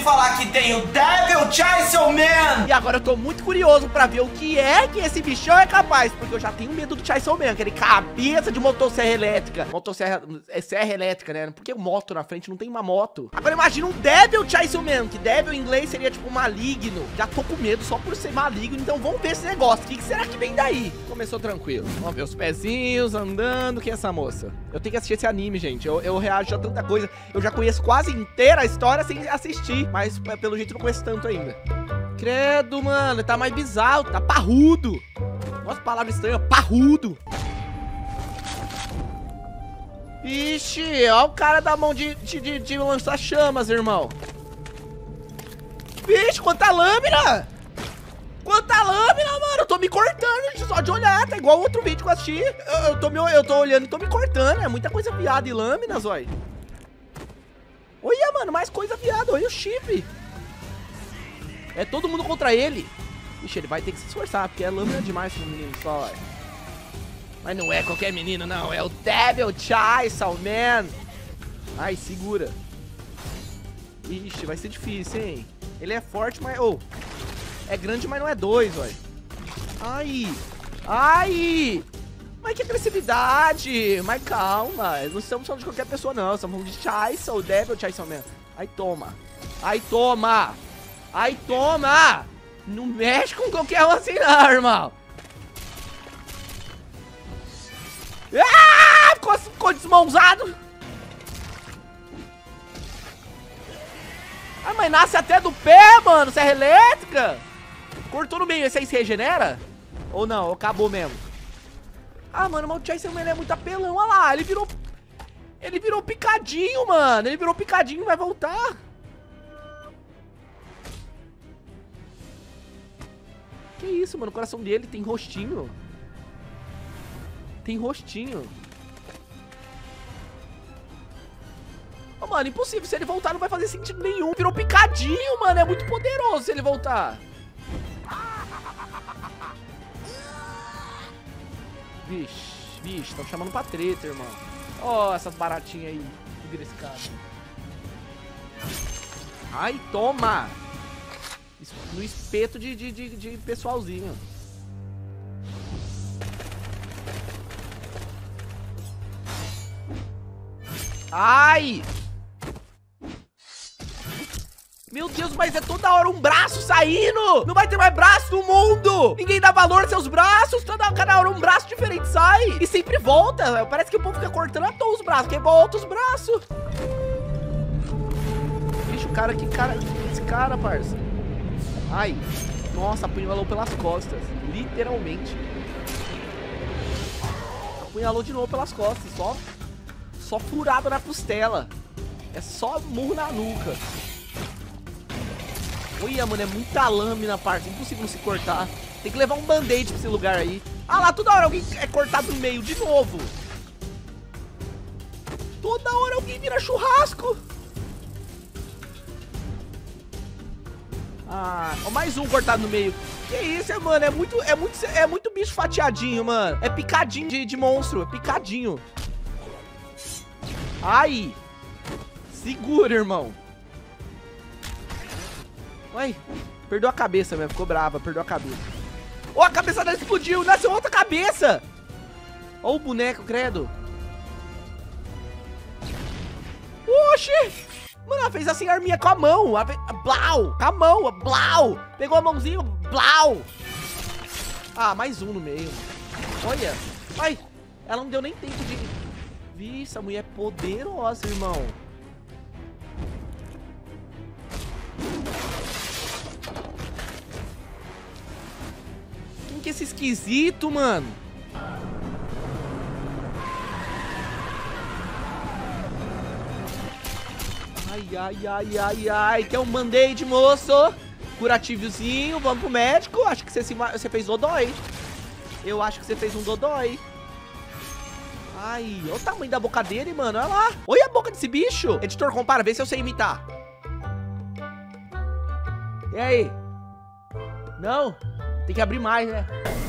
falar que tem o Devil Chainsaw Man. E agora eu tô muito curioso pra ver o que é que esse bichão é capaz, porque eu já tenho medo do Chainsaw Man, aquele cabeça de motosserra elétrica. Motosserra é serra elétrica, né? Porque moto na frente não tem uma moto. Agora imagina um Devil Chainsaw Man, que Devil em inglês seria tipo maligno. Já tô com medo só por ser maligno, então vamos ver esse negócio. O que será que vem daí? Começou tranquilo. Vamos ver os pezinhos andando. Quem é essa moça? Eu tenho que assistir esse anime, gente. Eu reajo a tanta coisa. Eu já conheço quase inteira a história sem assistir, mas pelo jeito eu não conheço tanto ainda. Credo, mano, tá mais bizarro, tá parrudo. Nossa, palavra estranha, parrudo. Ixi, ó o cara da mão de lançar chamas, irmão. Vixe, quanta lâmina! Quanta lâmina, mano! Eu tô me cortando só de olhar, tá igual outro vídeo que eu assisti. Eu tô olhando e tô me cortando, é muita coisa viada e lâminas, olha. Olha, mano, mais coisa viada, olha o chip. É todo mundo contra ele. Ixi, ele vai ter que se esforçar, porque é lâmina demais pro menino só, olha. Mas não é qualquer menino, não, é o Devil Chainsaw Man. Ai, segura. Ixi, vai ser difícil, hein? Ele é forte, mas... Oh, é grande, mas não é 2, olha. Ai! Ai! Mas que agressividade! Mas calma, não estamos falando de qualquer pessoa, não. Estamos falando de Chainsaw, Devil Chainsaw Man. Aí toma! Aí toma! Aí toma! Não mexe com qualquer um assim, não, irmão! Ah! Ficou desmãozado! Ah, mas nasce até do pé, mano! Serra elétrica! Cortou no meio, esse aí se regenera? Ou não? Ou acabou mesmo? Ah, mano, mas o Chainsaw Man é muito apelão. Olha lá, ele virou picadinho, mano. Ele virou picadinho e vai voltar. Que isso, mano? O coração dele tem rostinho. Tem rostinho. Oh, mano, impossível. Se ele voltar, não vai fazer sentido nenhum. Virou picadinho, mano. É muito poderoso se ele voltar. Vixe, estão chamando pra treta, irmão. Ó, essas baratinhas aí. Vira esse cara. Ai, toma! No espeto de pessoalzinho. Ai! Meu Deus, mas é toda hora um braço saindo! Não vai ter mais braço no mundo! Ninguém dá valor aos seus braços! Cada hora um braço diferente sai! E sempre volta! Parece que o povo fica cortando à toa os braços, que volta os braços! Vixe, o cara, que cara... Esse cara, parça! Ai! Nossa, apunhalou pelas costas. Literalmente. Apunhalou de novo pelas costas. Só furado na costela. É só murro na nuca. Olha, mano, é muita lâmina, parça. Impossível não se cortar. Tem que levar um band-aid pra esse lugar aí. Ah lá, toda hora alguém é cortado no meio de novo. Toda hora alguém vira churrasco. Ah, ó, mais um cortado no meio. Que isso, mano? É muito bicho fatiadinho, mano. É picadinho de monstro. É picadinho. Ai. Segura, irmão. Uai, perdeu a cabeça mesmo, ficou brava, perdeu a cabeça. Oh, a cabeça dela explodiu, nasceu outra cabeça. Ó o boneco, credo. Oxi. Mano, ela fez assim a arminha com a mão. Blau, com a mão, blau. Pegou a mãozinha, blau. Ah, mais um no meio. Olha. Ai, ela não deu nem tempo de... Vixe, essa mulher é poderosa, irmão. Quem que é esse esquisito, mano? Ai. Quer um band-aid, moço? Curativozinho, vamos pro médico. Acho que você fez dodói. Eu acho que você fez um dodói. Ai, olha o tamanho da boca dele, mano. Olha lá. Olha a boca desse bicho. Editor, compara, vê se eu sei imitar. E aí? Não? Tem que abrir mais, né?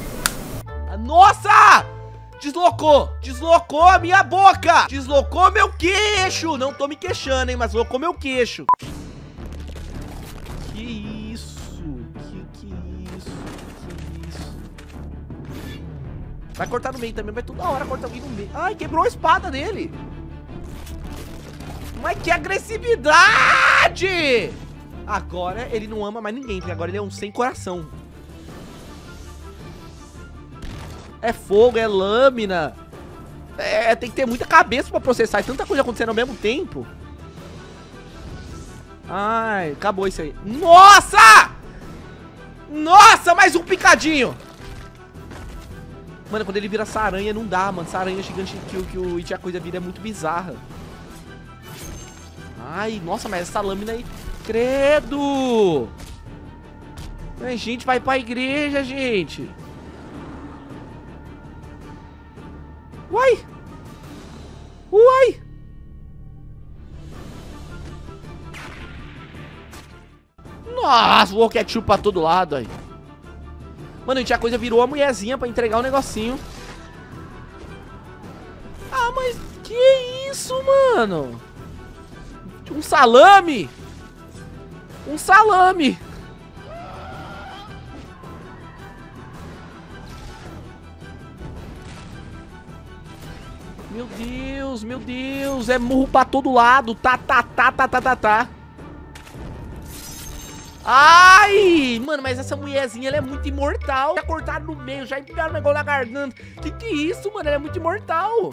Nossa! Deslocou! Deslocou a minha boca! Deslocou meu queixo! Não tô me queixando, hein? Mas deslocou meu queixo. Que isso? Que isso? Que isso? Vai cortar no meio também, vai toda hora cortar alguém no meio. Ai, quebrou a espada dele. Mas que agressividade! Agora ele não ama mais ninguém, porque agora ele é um sem coração. É fogo, é lâmina. Tem que ter muita cabeça pra processar. E tanta coisa acontecendo ao mesmo tempo. Ai, acabou isso aí. Nossa! Nossa, mais um picadinho. Mano, quando ele vira essa aranha, não dá, mano. Essa aranha gigante que o It a Coisa vira é muito bizarra. Ai, nossa, mas essa lâmina aí... Credo! A gente vai pra igreja, gente. Uai! Uai! Nossa, o ketchup pra todo lado aí. Mano, a gente a coisa virou a mulherzinha pra entregar o negocinho. Ah, mas que isso, mano? Um salame! Um salame! Meu Deus, é murro pra todo lado. Tá. Ai, mano, mas essa mulherzinha, ela é muito imortal. Já cortaram no meio, já enfiaram o negócio na garganta. Que é isso, mano? Ela é muito imortal.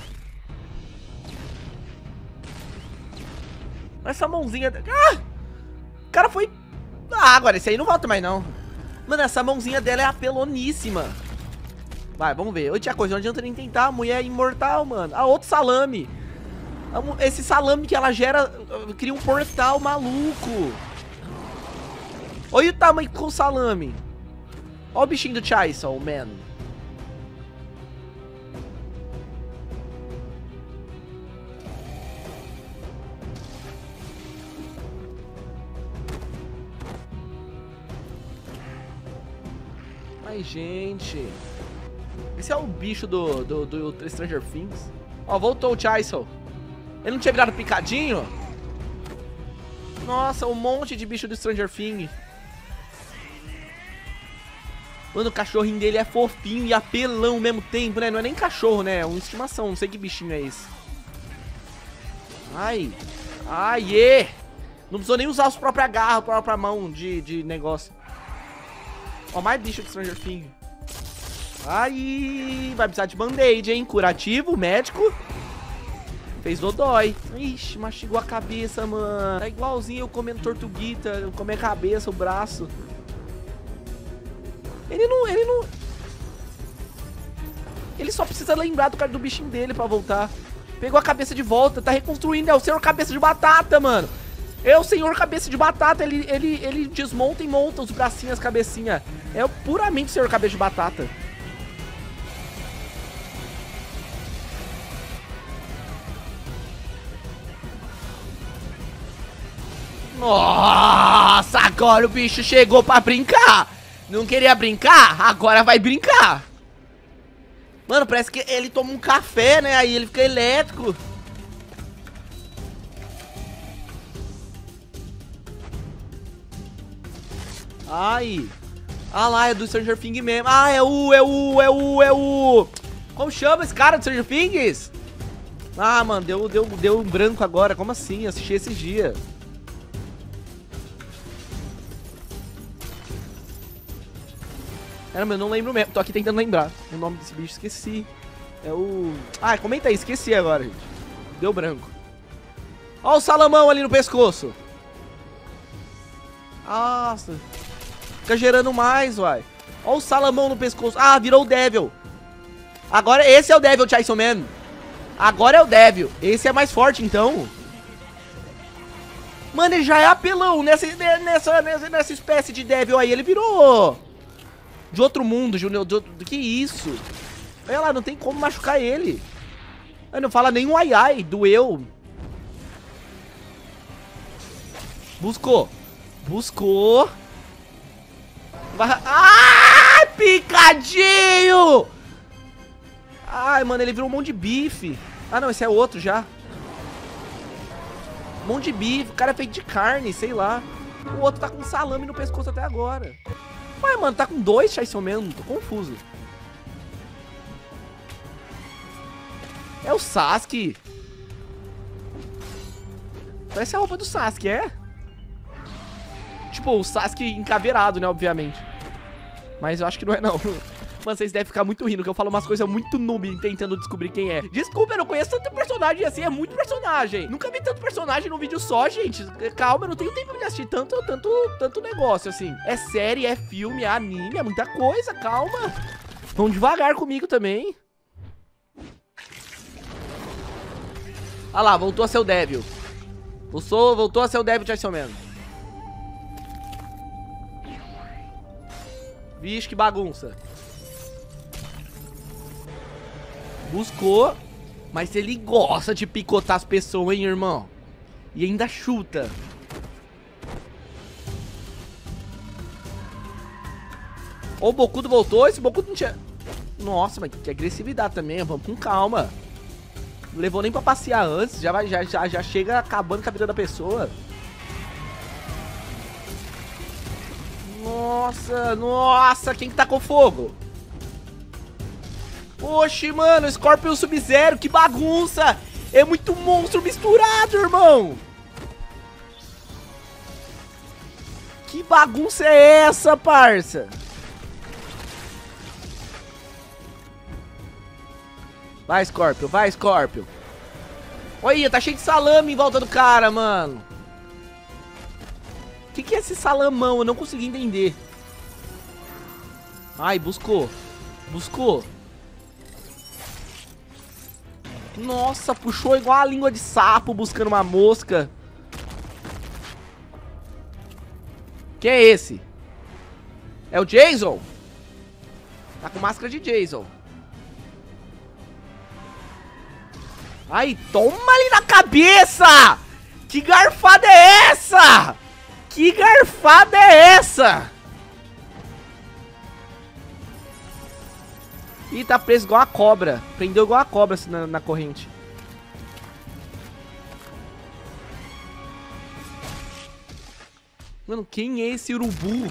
Essa mãozinha... Ah! O cara foi... Ah, agora esse aí não volta mais, não. Mano, essa mãozinha dela é apeloníssima. Vai, vamos ver. Ô, tia Coisa, não adianta nem tentar. A mulher é imortal, mano. Ah, outro salame. Esse salame que ela gera cria um portal maluco. Olha o tamanho com o salame. Olha o bichinho do Chaisol, man. Ai, gente. Esse é o bicho do Stranger Things. Ó, voltou o Chaisol. Ele não tinha virado picadinho? Nossa, um monte de bicho do Stranger Things. Mano, o cachorrinho dele é fofinho e apelão ao mesmo tempo, né? Não é nem cachorro, né? É uma estimação, não sei que bichinho é esse. Ai. Ai, Não precisou nem usar as próprias garras, a própria mão de negócio. Ó, mais bicho de Stranger Things. Ai, vai precisar de band-aid, hein? Curativo, médico. Fez dodói. Ixi, mastigou a cabeça, mano. É igualzinho eu comendo tortuguita, eu comer a cabeça, o braço. Ele não... Ele só precisa lembrar do cara do bichinho dele pra voltar. Pegou a cabeça de volta, tá reconstruindo. É o senhor cabeça de batata, mano. É o senhor cabeça de batata. Ele desmonta e monta os bracinhos, as cabecinhas. É puramente o senhor cabeça de batata. Nossa, agora o bicho chegou pra brincar. Não queria brincar? Agora vai brincar. Mano, parece que ele toma um café, né? Aí ele fica elétrico. Ai. Ah lá, é do Stranger Things mesmo. Ah, é o... Como chama esse cara do Stranger Things? Ah, mano, deu um branco agora. Como assim? Eu assisti esses dias. Caramba, eu não lembro mesmo. Tô aqui tentando lembrar o nome desse bicho, esqueci. É o... Ah, comenta aí, esqueci agora, gente. Deu branco. Ó o salamão ali no pescoço. Nossa. Fica gerando mais, uai. Ó o salamão no pescoço. Ah, virou o Devil. Agora esse é o Devil, Chainsaw Man. Agora é o Devil. Esse é mais forte, então. Mano, ele já é apelão. Nessa espécie de Devil aí, ele virou... De outro mundo, Júnior. Que isso? Olha lá, não tem como machucar ele. Ele não fala nem um ai, doeu. Buscou. Ah, picadinho! Ai, mano, ele virou um monte de bife. Ah, não, esse é outro já. Um monte de bife. O cara é feito de carne, sei lá. O outro tá com salame no pescoço até agora. Ué, mano, tá com 2 Chainsaw Man? Tô confuso. É o Sasuke. Parece a roupa do Sasuke, é? Tipo, o Sasuke encaveirado, né, obviamente. Mas eu acho que não é, não. Mano, vocês devem ficar muito rindo, que eu falo umas coisas muito noob tentando descobrir quem é. Desculpa, eu não conheço tanto personagem assim, é muito personagem. Nunca vi tanto personagem num vídeo só, gente. Calma, eu não tenho tempo de assistir tanto negócio, assim. É série, é filme, é anime, é muita coisa, calma. Vão devagar comigo também. Ah lá, voltou a ser o Devil. Voltou a ser o Devil Chainsaw Man. Vixe, que bagunça. Buscou. Mas ele gosta de picotar as pessoas, hein, irmão? E ainda chuta. Ó, o Bokudo voltou. Esse Bokudo não tinha... Nossa, mas que agressividade também. Vamos com calma. Não levou nem pra passear antes. Já chega acabando com a vida da pessoa. Nossa, quem que tacou fogo? Oxi, mano, Scorpion Sub-Zero, que bagunça! É muito monstro misturado, irmão! Que bagunça é essa, parça? Vai, Scorpion, vai, Scorpion. Olha, tá cheio de salame em volta do cara, mano. O que é esse salamão? Eu não consegui entender. Ai, buscou. Buscou. Nossa, puxou igual a língua de sapo buscando uma mosca. Quem é esse? É o Jason? Tá com máscara de Jason. Ai, toma ali na cabeça! Que garfada é essa? Que garfada é essa? Ih, tá preso igual a cobra. Prendeu igual a cobra assim, na corrente. Mano, quem é esse urubu?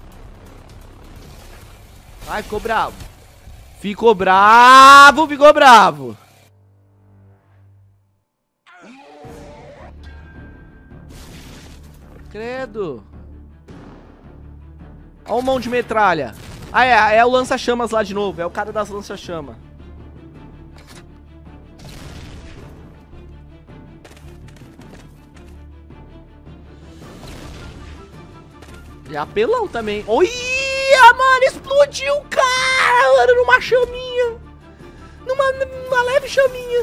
Ai, ficou bravo. Ficou bravo, ficou bravo. Credo. Olha o mão de metralha. Ah, é o lança-chamas lá de novo. É o cara das lança-chamas. E apelão também. Olha, mano, explodiu o cara, mano, numa chaminha. Numa leve chaminha.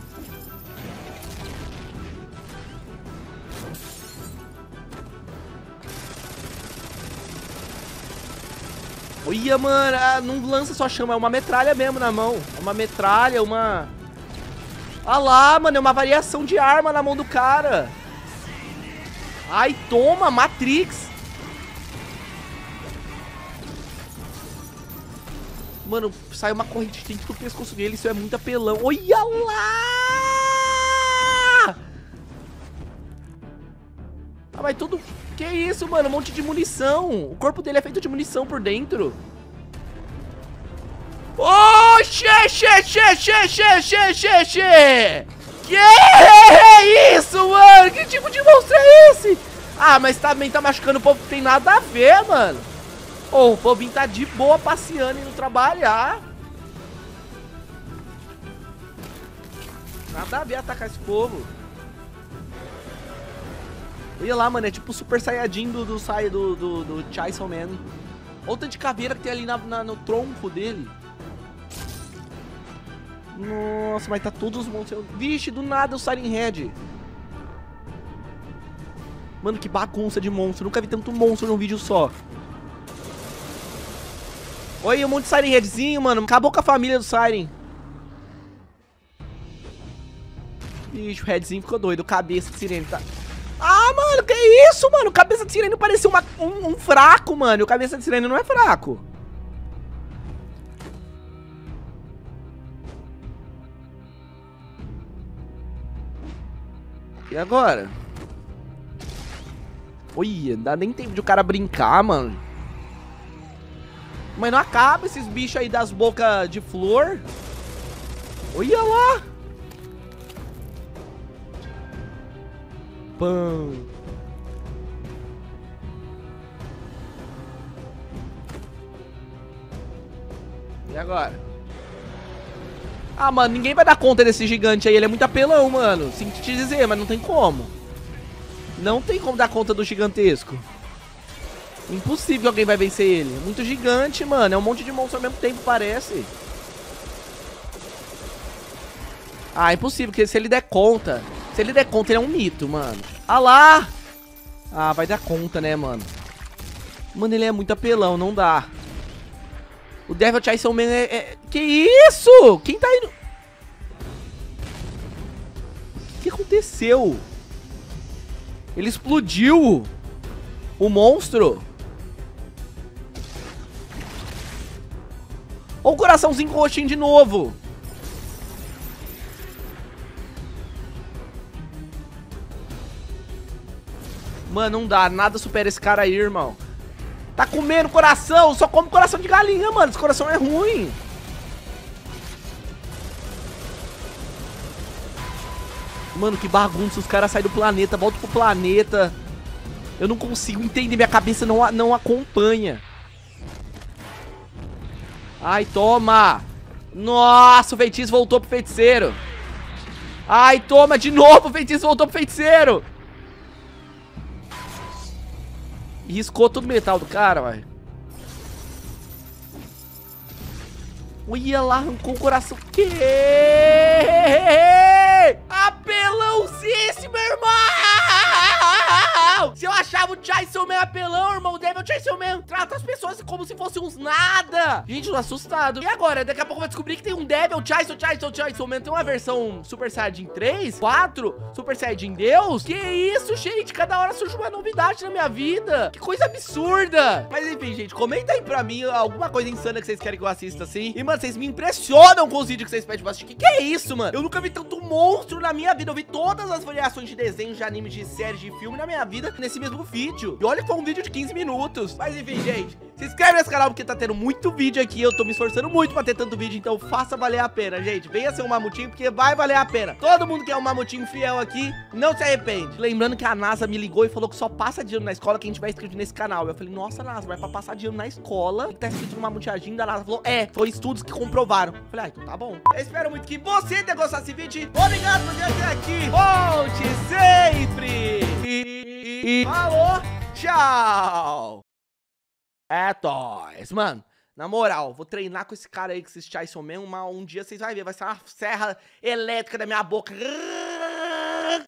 Olha, mano, não lança só chama, é uma metralha mesmo na mão. É uma metralha, uma... Ah lá, mano, é uma variação de arma na mão do cara. Ai, toma, Matrix. Mano, sai uma corrente dentro do pescoço dele, isso é muito apelão. Olha lá! Ah, mas tudo... Que isso, mano? Um monte de munição. O corpo dele é feito de munição por dentro. Oh, Que é isso, mano? Que tipo de monstro é esse? Ah, mas também tá machucando o povo que tem nada a ver, mano. Oh, o povinho tá de boa passeando e indo trabalhar. Nada a ver atacar esse povo. Olha lá, mano, é tipo o Super Saiyajin do Chainsaw Man. Olha o tanto de caveira que tem ali no tronco dele. Nossa, mas tá todos os monstros. Vixe, do nada o Siren Head. Mano, que bagunça de monstro. Nunca vi tanto monstro num vídeo só. Olha um monte de Siren Headzinho, mano. Acabou com a família do Siren. Vixe, o Headzinho ficou doido. Cabeça de sirene, tá... Ah, mano, que isso, mano? Cabeça de sirene parecia um fraco, mano. E o cabeça de sirene não é fraco. E agora? Olha, não dá nem tempo de o cara brincar, mano. Mas não acaba esses bichos aí das bocas de flor. Olha lá. Pão. E agora? Ah, mano, ninguém vai dar conta desse gigante aí. Ele é muito apelão, mano. Sinto te dizer, mas não tem como. Não tem como dar conta do gigantesco. Impossível que alguém vai vencer ele. É muito gigante, mano. É um monte de monstro ao mesmo tempo, parece. Ah, impossível, porque se ele der conta... Se ele der conta, ele é um mito, mano. Ah lá! Ah, vai dar conta, né, mano? Mano, ele é muito apelão, não dá. O Devil Chainsaw Man Que isso? Quem tá indo... O que aconteceu? Ele explodiu o monstro. Olha o coraçãozinho roxinho de novo. Mano, não dá. Nada supera esse cara aí, irmão. Tá comendo coração. Só come coração de galinha, mano. Esse coração é ruim. Mano, que bagunça. Os caras saem do planeta, voltam pro planeta. Eu não consigo entender. Minha cabeça não acompanha. Ai, toma. Nossa, o feitiço voltou pro feiticeiro. Ai, toma de novo. O feitiço voltou pro feiticeiro. E riscou todo o metal do cara, vai. Olha lá, arrancou o coração. Que? Apelãozíssimo, irmão! Se eu achava o Chainsaw Man apelão, irmão, o Devil Chainsaw Man trata as pessoas como se fossem uns nada. Gente, eu tô assustado. E agora? Daqui a pouco vai descobrir que tem um Devil Chainsaw Man. Tem uma versão Super Saiyajin 3, 4, Super Saiyajin Deus. Que isso, gente? Cada hora surge uma novidade na minha vida. Que coisa absurda. Mas enfim, gente, comenta aí pra mim alguma coisa insana que vocês querem que eu assista assim. E, mano, vocês me impressionam com os vídeos que vocês pedem pra assistir. Que é isso, mano? Eu nunca vi tanto monstro na minha vida. Eu vi todas as variações de desenhos, de animes, de séries, de filme na minha vida nesse mesmo vídeo. E olha que foi um vídeo de 15 minutos. Mas enfim, gente, se inscreve nesse canal porque tá tendo muito vídeo aqui. Eu tô me esforçando muito pra ter tanto vídeo, então faça valer a pena, gente. Venha ser um mamutinho porque vai valer a pena. Todo mundo que é um mamutinho fiel aqui, não se arrepende. Lembrando que a NASA me ligou e falou que só passa de ano na escola quem tiver inscrito nesse canal. Eu falei, nossa, NASA, vai pra passar de ano na escola e tá escrito no mamuteadinho da NASA. Falou, foi estudos que comprovaram. Eu falei, então tá bom. Eu espero muito que você tenha gostado desse vídeo. Obrigado por vir até aqui. Volte sempre. E falou, tchau. É nóis, mano. Na moral, vou treinar com esse cara aí, com esse Chainsaw Man. Um dia vocês vão ver, vai ser uma serra elétrica da minha boca.